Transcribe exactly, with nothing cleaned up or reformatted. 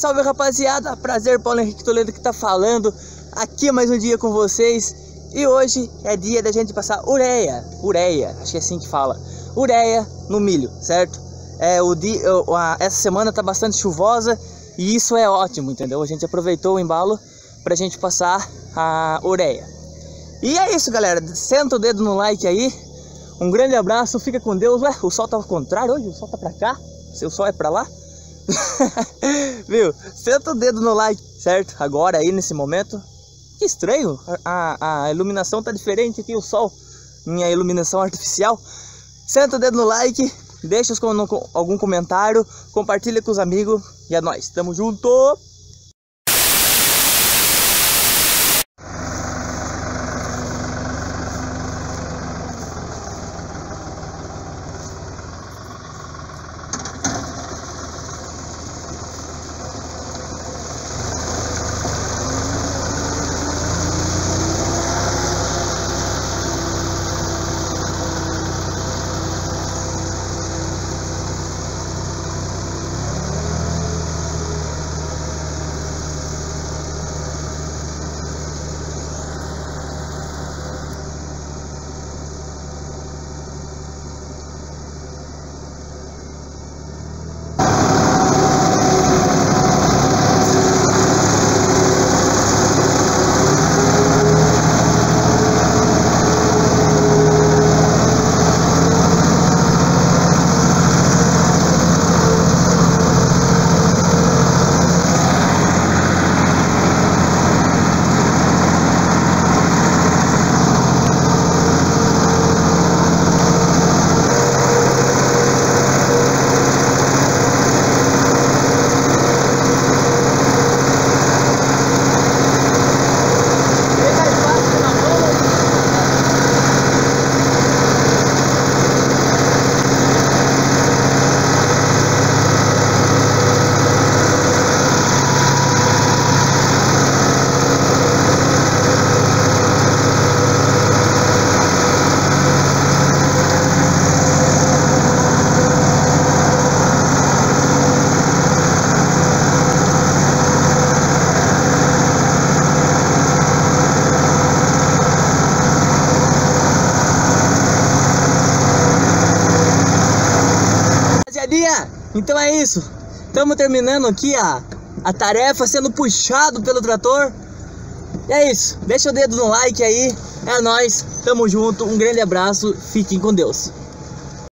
salve rapaziada, prazer, Paulo Henrique Toledo que tá falando aqui mais um dia com vocês. E hoje é dia da gente passar ureia, ureia, acho que é assim que fala, ureia no milho, certo? É, o dia, a, essa semana tá bastante chuvosa e isso é ótimo, entendeu? A gente aproveitou o embalo pra gente passar a ureia. E é isso, galera, senta o dedo no like aí, um grande abraço, fica com Deus. Ué, o sol tá ao contrário hoje, o sol tá pra cá, seu sol é pra lá. Viu? Senta o dedo no like, certo? Agora aí nesse momento. Que estranho, a, a iluminação tá diferente aqui, o sol, minha iluminação artificial. Senta o dedo no like, deixa algum comentário, compartilha com os amigos e é nóis, tamo junto! Então é isso, estamos terminando aqui a, a tarefa, sendo puxado pelo trator. E é isso, deixa o dedo no like aí, é nóis, tamo junto, um grande abraço, fiquem com Deus.